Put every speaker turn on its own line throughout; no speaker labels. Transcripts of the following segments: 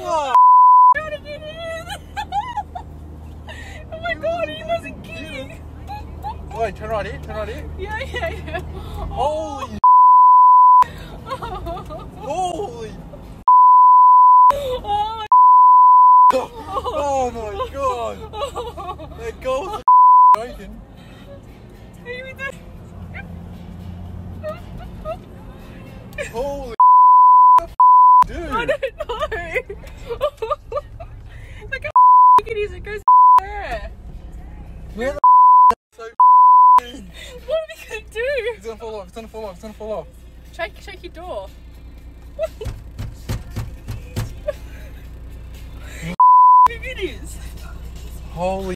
Oh!
Trying to get in! Oh my god, he wasn't kidding!
Wait, turn right here, turn right here.
Yeah.
Holy Holy
Oh
Oh my god! That goal's joking.
How you doing?
Holy dude!
I don't know! Look how big it is, it goes there!
Where the so
What are we gonna do?
It's gonna fall off, it's gonna fall off, it's gonna fall off.
Shake your door. Big it is!
Holy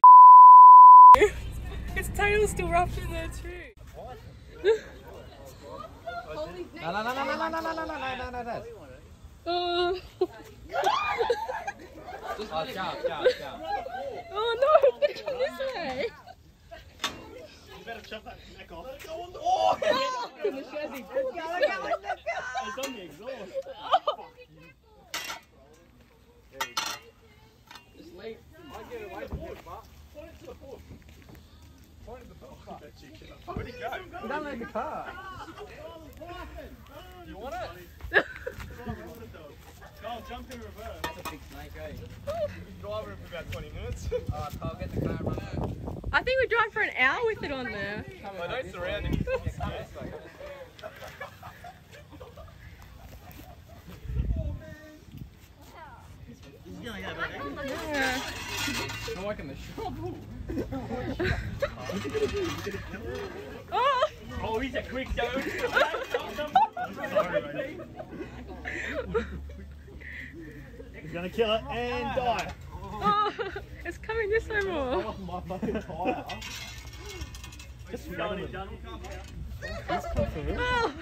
Its tail's still wrapped in there too.
No.
Oh no, it's gonna come this way.
You better chop that neck off. Let it go on the
In the chassis.
It's on the exhaust.
Just leave. I get away from your butt. Point it to the bush. Point it to the bush. Where'd he go? Down in the car. You want it?
Go, jump in reverse.
That's a big snake, eh? You can drive it for about 20 minutes. Alright, I'll get the car and run out.
I think we drive for an hour with it on there.
I don't surround him.
He's gonna go back in.
Yeah.
I'm liking the shovel.
Oh!
Oh, he's a quick go. He's gonna kill it and die.
Oh! It's coming this way more.
Off my fucking tyre. Just going in.
Oh!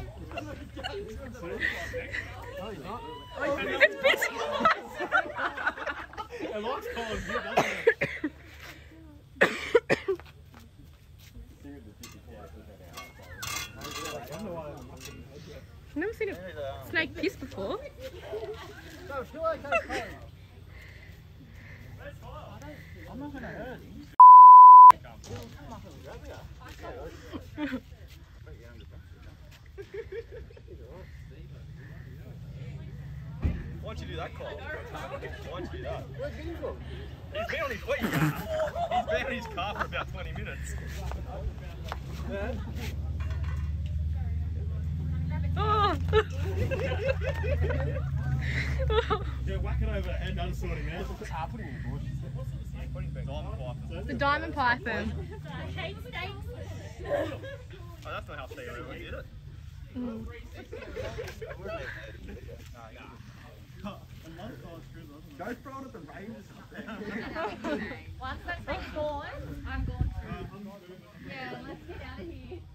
It's busy!
It likes calling you, doesn't it?
I've never seen a snake piss before.
I'm not gonna hurt him.
Why'd you do that, Kyle? Why'd you do that? He's been on his feet. He's been on his car for about 20 minutes.
Oh!
Yeah, whack it over the head, that'll sort him out.
Put him in the bush. Diamond python.
The diamond python.
Oh, that's not how Steve ever did it. Go throw it at the range or something.
Once that thing's gone, I'm gone. Yeah, let's get out of here.